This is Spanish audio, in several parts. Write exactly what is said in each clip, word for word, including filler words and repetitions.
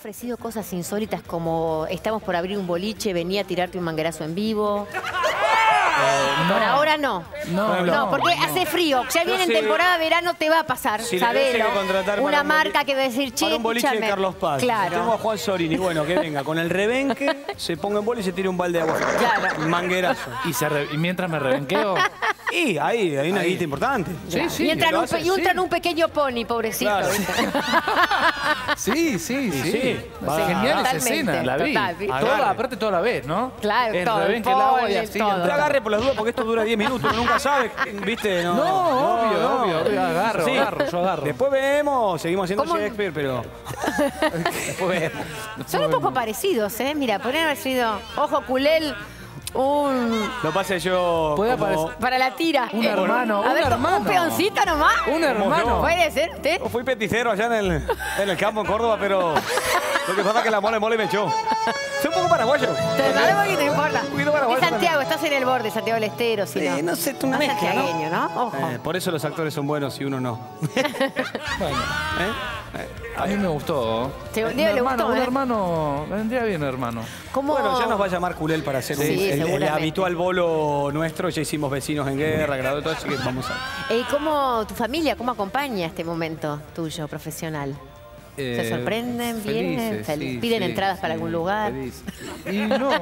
ofrecido cosas insólitas como estamos por abrir un boliche, venía a tirarte un manguerazo en vivo? Eh, no. Por ahora no. No, no, no, porque no. hace frío. Ya viene en sé. temporada de verano, te va a pasar, Si le sabelo. tuviese que contratar para Una un marca boli- que va a decir, che, Para un boliche de escúchame. Carlos Paz. Claro. Tengo a Juan Sorini. Bueno, que venga con el rebenque, se ponga en bola y se tire un balde de agua. Claro. Manguerazo. Y, se re- y mientras me rebenqueo... Y ahí, hay una guita importante. Sí, sí. y entran lo un, hace, pe- y entran sí. un pequeño pony, pobrecito. Claro. ¿viste? Sí, sí, sí. sí. Va, Sí, genial esa totalmente, escena, la vi. total, ¿viste? Toda, Agarre. aparte toda la vez, ¿no? Claro, el todo, el rebenque, el agua y pole, así. todo. Te agarre por las dudas porque esto dura diez minutos, uno nunca sabe, ¿viste? No, No, obvio, no. obvio, obvio. Agarro, Sí. agarro, yo agarro. Después vemos, seguimos haciendo ¿Cómo? Shakespeare, pero... Después vemos. Son un poco parecidos, ¿eh? Mira, podrían haber sido Ojo Culel, un... Lo pasa yo Puede como- aparecer- Para la tira. Un Eh, hermano, a un ver, hermano. un peoncito nomás. Un hermano. ¿Puede ser usted? Yo fui peticero allá en el, en el campo en Córdoba, pero lo que pasa es que la mole mole me echó. Soy un poco paraguayo. Te vale porque te importa. Un poquito paraguayo Es Santiago, estás en el borde, Santiago del Estero, si Sí, no. no sé, tú una Más mezcla, ¿no? santiagueño, ¿no? Ojo. Eh, por eso los actores son buenos y uno no. Bueno, ¿Eh? a mí me gustó. Te- un Diego le hermano, gustó, un ¿eh? hermano, vendría bien hermano. ¿Cómo? Bueno, ya nos va a llamar Culel para hacer un- Sí, el, el seguramente. habitual bolo nuestro. Ya hicimos Vecinos en Guerra, grado todo, así que vamos a... ¿Y cómo tu familia, cómo acompaña este momento tuyo, profesional? ¿Se Eh, sorprenden? ¿Vienen? felices, Fel- sí, ¿Piden sí, entradas para sí, algún lugar? feliz. Y no, no.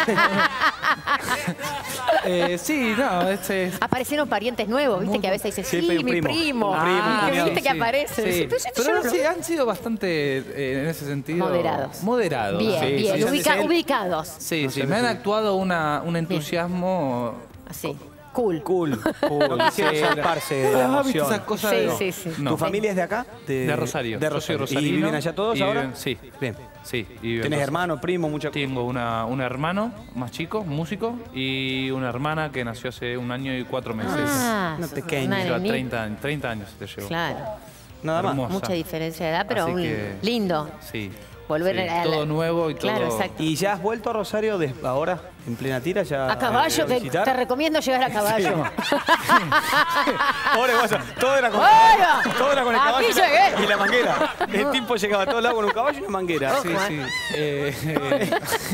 eh, sí, no, este es... Aparecieron parientes nuevos, ¿viste? Muy- Que a veces dicen, Siempre sí, hay un mi primo, primo. un primo, un Ah, cuñado. ¿viste que Sí, aparece? sí. Pero, yo Pero no- sí, han sido bastante, eh, en ese sentido... Moderados. Moderados. Bien, sí, bien, sí, ubica- sí, sí. ubicados. Sí, No sí, sé me han si- actuado una, un entusiasmo... Así, cool. Cool. No quisiera Sí. salparse de la Ah, ¿viste emoción. esas cosas Sí, de- sí, sí. No. ¿Tu familia es de acá? De Rosario. De Yo soy Rosario. ¿Y rosarino. viven allá todos y ahora? viven- sí, Bien. sí. y viven ¿Tienes dos- hermano, primo, mucha cosa? Tengo una, un hermano más chico, músico, y una hermana que nació hace un año y cuatro meses. Ah, Una sos pequeña. una Lleva nenita. treinta, años- treinta años te llevo. Claro, Nada más. Hermoso. mucha diferencia de edad, pero Así un que- lindo. Sí. Volver sí, a la- todo nuevo y Claro, todo... exacto. ¿Y ya has vuelto a Rosario de- ahora, en plena tira? Ya A caballo, a te, visitar? te recomiendo llegar a caballo. Pobre guasa, todo era con, Bueno, todo era con el aquí caballo y la- llegué. y la manguera. El tipo llegaba a todo lado con un caballo y una manguera. Sí, sí. Eh, eh,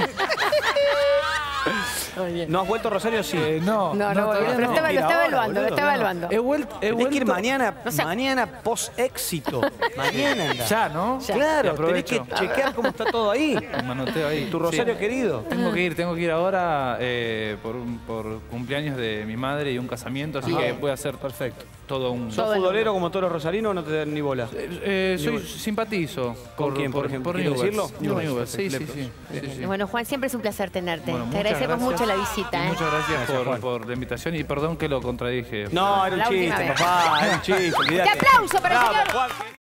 ¿No has vuelto a Rosario? Sí. eh, no, No, no, todavía pero no. estaba, lo Ir estaba ahora, evaluando, lo boludo, estaba no. evaluando. He vuelto... He Tenés que ir vuelto- mañana, No sé. mañana post-éxito. Mañana anda. Ya, ¿no? Ya. Claro, Y tenés que aprovecho. chequear cómo está todo ahí. Un manoteo ahí. Tu Rosario Sí. querido. Tengo que ir, tengo que ir ahora eh, por, un- por cumpleaños de mi madre y un casamiento, así Ajá. que voy a hacer perfecto. Todo un... ¿Sos Todo el futbolero como todos los rosarinos o no te dan ni bola? Eh, eh, soy simpatizo. ¿Con quién, por ejemplo? ¿Quieres Newell's. decirlo? Por Newell's, Newell's, sí, sí, perfecto. sí, sí, sí. Bueno, Juan, siempre es un placer tenerte. Bueno, Te muchas agradecemos gracias. mucho la visita. Y ¿eh? muchas gracias, Gracias, por, Juan. por la invitación y perdón que lo contradije. No, era un La última chiste, vez. papá, era un chiste, olvídate. ¡Qué aplauso para el Bravo, señor! Juan.